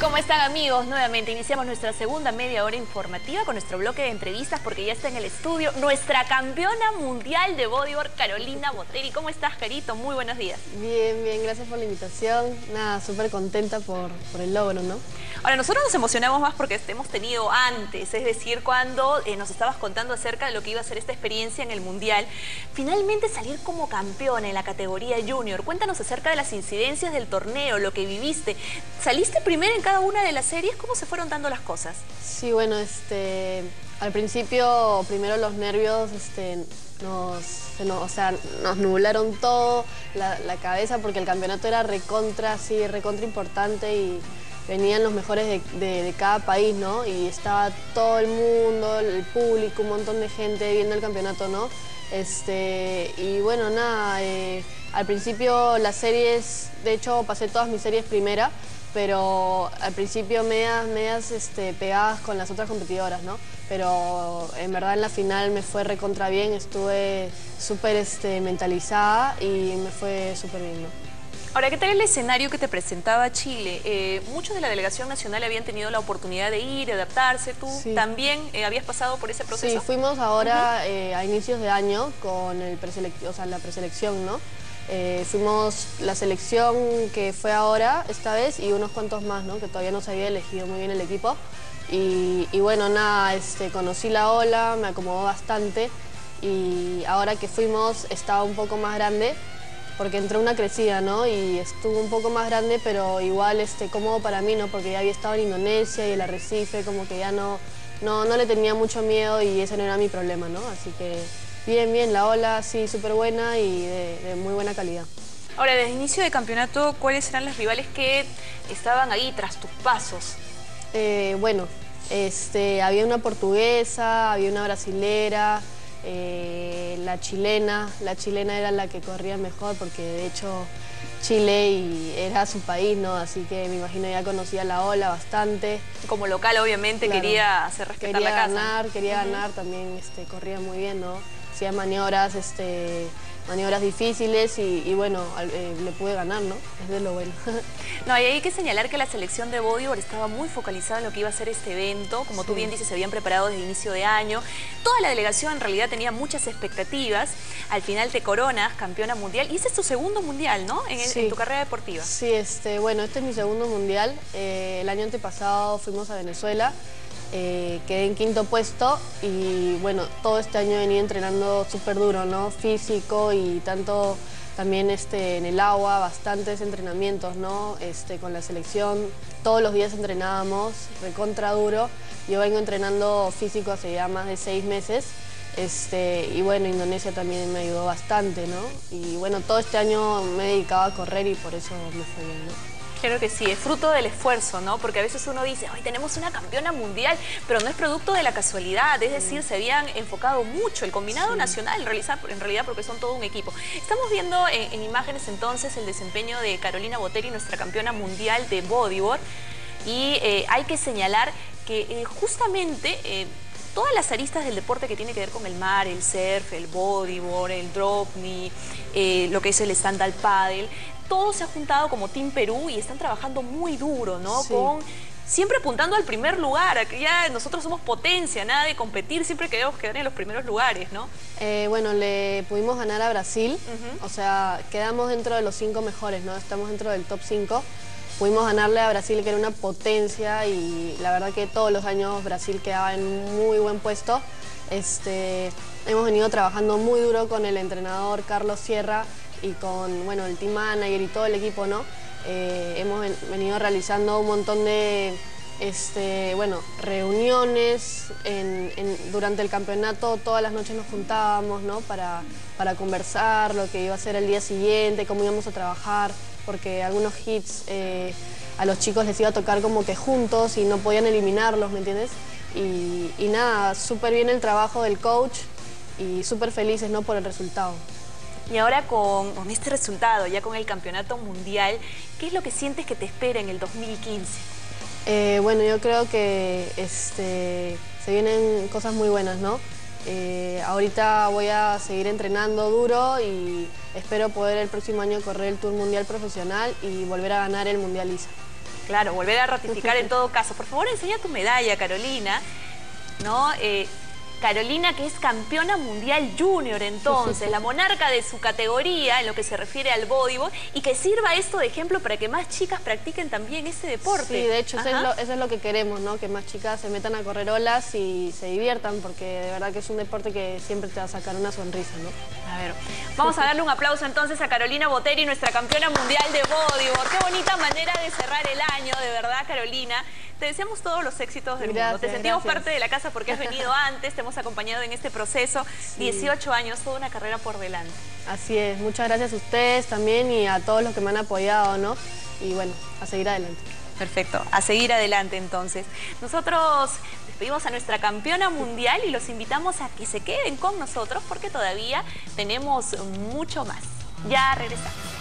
¿Cómo están, amigos? Nuevamente iniciamos nuestra segunda media hora informativa con nuestro bloque de entrevistas porque ya está en el estudio nuestra campeona mundial de bodyboard, Carolina Botteri. ¿Cómo estás, Carito? Muy buenos días. Bien, bien, gracias por la invitación. Nada, súper contenta por el logro, ¿no? Ahora, nosotros nos emocionamos más porque te hemos tenido antes, es decir, cuando nos estabas contando acerca de lo que iba a ser esta experiencia en el Mundial. Finalmente salir como campeona en la categoría Junior. Cuéntanos acerca de las incidencias del torneo, lo que viviste. ¿Saliste primero en cada una de las series? ¿Cómo se fueron dando las cosas? Sí, bueno, al principio, primero los nervios, nos nublaron todo, la cabeza, porque el campeonato era recontra importante y venían los mejores de cada país, ¿no? Y estaba todo el mundo, el público, un montón de gente viendo el campeonato, ¿no? Y bueno, nada, al principio las series, de hecho pasé todas mis series primera, pero al principio medias pegadas con las otras competidoras, ¿no? Pero en verdad en la final me fue recontra bien, estuve súper mentalizada y me fue súper bien, ¿no? Ahora, ¿qué tal el escenario que te presentaba Chile? Muchos de la delegación nacional habían tenido la oportunidad de ir, de adaptarse. ¿Tú también habías pasado por ese proceso? Sí, fuimos ahora a inicios de año con la preselección, ¿no? Fuimos la selección que fue ahora, esta vez, y unos cuantos más, ¿no? Que todavía no se había elegido muy bien el equipo. Y bueno, nada, conocí la ola, me acomodó bastante y ahora que fuimos estaba un poco más grande porque entró una crecida, ¿no? Y estuvo un poco más grande, pero igual cómodo para mí, ¿no? Porque ya había estado en Indonesia y el arrecife, como que ya no le tenía mucho miedo y ese no era mi problema, ¿no? Así que bien, la ola sí súper buena y de muy buena calidad. Ahora, desde el inicio de campeonato, ¿cuáles eran las rivales que estaban ahí tras tus pasos? Bueno, había una portuguesa, había una brasilera, la chilena era la que corría mejor porque de hecho Chile era su país, ¿no? Así que me imagino ya conocía la ola bastante. Como local, obviamente, claro, quería hacer respetar la casa. Quería ganar, también corría muy bien, ¿no? Hacía maniobras difíciles y bueno, le pude ganar, ¿no? Es de lo bueno. No, y hay que señalar que la selección de bodyboard estaba muy focalizada en lo que iba a ser este evento. Como tú bien dices, se habían preparado desde inicio de año. Toda la delegación en realidad tenía muchas expectativas. Al final te coronas campeona mundial. Y ese es tu segundo mundial, ¿no? En tu carrera deportiva. Sí, bueno, este es mi segundo mundial. El año antepasado fuimos a Venezuela. Quedé en quinto puesto y bueno, todo este año he venido entrenando súper duro, ¿no? Físico y tanto también en el agua, bastantes entrenamientos, ¿no? Con la selección, todos los días entrenábamos, recontra duro. Yo vengo entrenando físico hace ya más de 6 meses. Y bueno, Indonesia también me ayudó bastante, ¿no? Y bueno, todo este año me he dedicado a correr y por eso me fue bien, ¿no? Creo que sí, es fruto del esfuerzo, ¿no? Porque a veces uno dice, hoy tenemos una campeona mundial, pero no es producto de la casualidad, es decir, se habían enfocado mucho el combinado nacional, en realidad porque son todo un equipo. Estamos viendo en imágenes entonces el desempeño de Carolina Botteri, nuestra campeona mundial de bodyboard, y hay que señalar que justamente todas las aristas del deporte que tiene que ver con el mar, el surf, el bodyboard, el drop knee, lo que es el stand-up paddle, todo se ha juntado como Team Perú y están trabajando muy duro, ¿no? Sí. Siempre apuntando al primer lugar, aquí ya nosotros somos potencia, nada de competir, siempre queremos quedar en los primeros lugares, ¿no? Bueno, le pudimos ganar a Brasil, o sea, quedamos dentro de los 5 mejores, ¿no? Estamos dentro del top 5. Pudimos ganarle a Brasil, que era una potencia, y la verdad que todos los años Brasil quedaba en muy buen puesto. Hemos venido trabajando muy duro con el entrenador Carlos Sierra y con, bueno, el team manager y todo el equipo, ¿no? Hemos venido realizando un montón de reuniones durante el campeonato. Todas las noches nos juntábamos, ¿no? para conversar lo que iba a ser el día siguiente, cómo íbamos a trabajar, porque algunos hits a los chicos les iba a tocar como que juntos y no podían eliminarlos, ¿me entiendes? Y nada, súper bien el trabajo del coach y súper felices, ¿no? Por el resultado. Y ahora con este resultado, ya con el campeonato mundial, ¿qué es lo que sientes que te espera en el 2015? Bueno, yo creo que se vienen cosas muy buenas, ¿no? Ahorita voy a seguir entrenando duro y espero poder el próximo año correr el Tour Mundial Profesional y volver a ganar el Mundial ISA. Claro, volver a ratificar en todo caso. Por favor, enseña tu medalla, Carolina, ¿no? Carolina, que es campeona mundial junior, entonces, la monarca de su categoría en lo que se refiere al voleibol, y que sirva esto de ejemplo para que más chicas practiquen también ese deporte. Sí, de hecho, eso es lo que queremos, ¿no? Que más chicas se metan a correr olas y se diviertan, porque de verdad que es un deporte que siempre te va a sacar una sonrisa, ¿no? A ver, vamos a darle un aplauso entonces a Carolina Boteri, nuestra campeona mundial de voleibol. Qué bonita manera de cerrar el año, de verdad, Carolina. Te deseamos todos los éxitos del mundo. Te sentimos parte de la casa porque has venido antes, te hemos acompañado en este proceso. Sí. 18 años, toda una carrera por delante. Así es. Muchas gracias a ustedes también y a todos los que me han apoyado, ¿no? Y bueno, a seguir adelante. Perfecto, a seguir adelante entonces. Nosotros despedimos a nuestra campeona mundial y los invitamos a que se queden con nosotros porque todavía tenemos mucho más. Ya regresamos.